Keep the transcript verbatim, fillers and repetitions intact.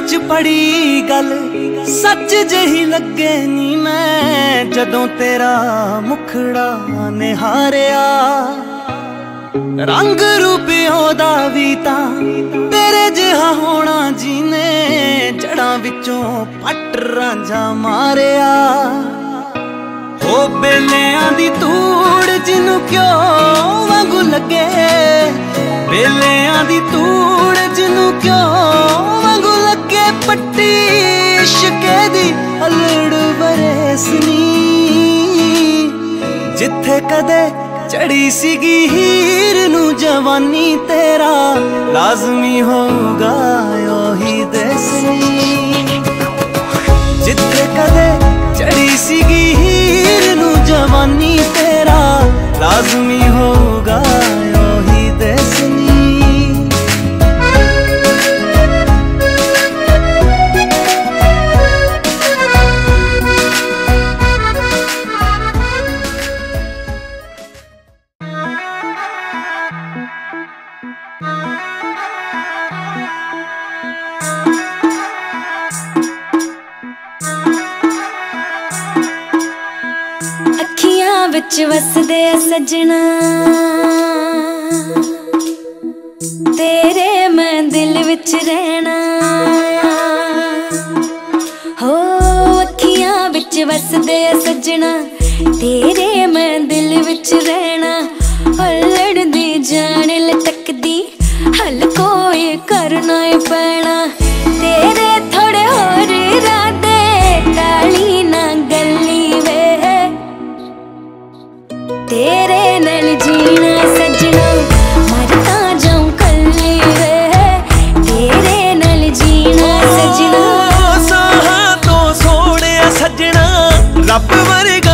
च पड़ी गल सच जही लगे नी मैं जदों तेरा मुखड़ा निहारिया। रंग रूपियों दा भी तां तेरे जिहा होना जीने जड़ां विचों पट रांझा मारिया। ओ बेलियां दी तूड़ जिनू क्यों वांगू लगे, बेलियां दी तूड़ जिनू क्यों वांगू लगे, पट्टी इश्के दी अलड़ बरेसनी जिथे कदे चढ़ी सीगी हीर नू जवानी तेरा लाजमी होगा ओही दसनी। जिथे कदे चढ़ी सीगी हीर नू जवानी तेरा लाजमी होगा ओही दसनी। विच वसदे सजना तेरे मैं दिल विच रहना, हो अखियां विच वसदे सजना तेरे मैं दिल विच रहना। लड़दी जान लटकदी हल कोई करना ही पैना, तेरे थोड़े होर इरादे टाली ना गली वे, तेरे नाल जीना सजना मरता जाऊं कल्ली वे, तेरे नाल जीना सजना। साहां तो सोहणिया सजना रब वर्गा